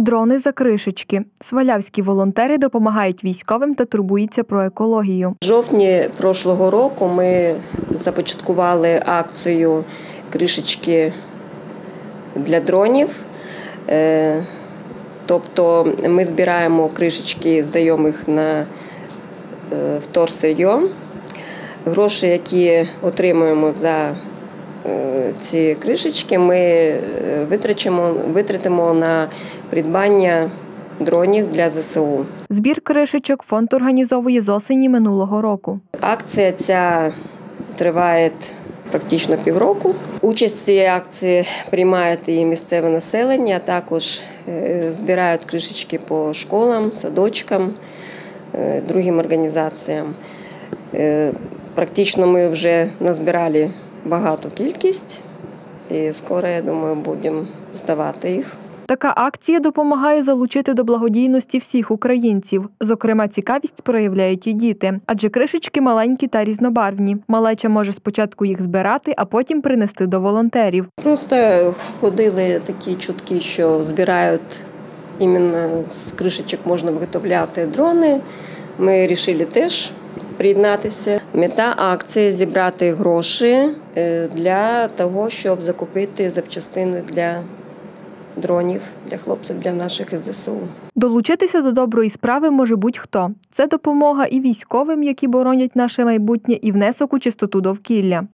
Дрони за кришечки. Свалявські волонтери допомагають військовим та турбуються про екологію. В жовтні прошлого року ми започаткували акцію «Кришечки для дронів». Тобто ми збираємо кришечки, здаємо їх на вторсир'йо. Гроші, які отримуємо за ці кришечки, ми витратимо на придбання дронів для ЗСУ. Збір кришечок фонд організовує з осені минулого року. Акція ця триває практично півроку. Участь в цій акції приймає і місцеве населення, а також збирають кришечки по школам, садочкам, другим організаціям. Практично ми вже назбирали багату кількість і скоро, я думаю, будемо здавати їх. Така акція допомагає залучити до благодійності всіх українців. Зокрема, цікавість проявляють і діти, адже кришечки маленькі та різнобарвні. Малеча може спочатку їх збирати, а потім принести до волонтерів. Просто ходили такі чутки, що збирають, іменно з кришечок можна виготовляти дрони. Ми вирішили теж приєднатися. Мета акції – зібрати гроші для того, щоб закупити запчастини для дронів, для хлопців, для наших із ЗСУ. Долучитися до доброї справи може будь-хто. Це допомога і військовим, які боронять наше майбутнє, і внесок у чистоту довкілля.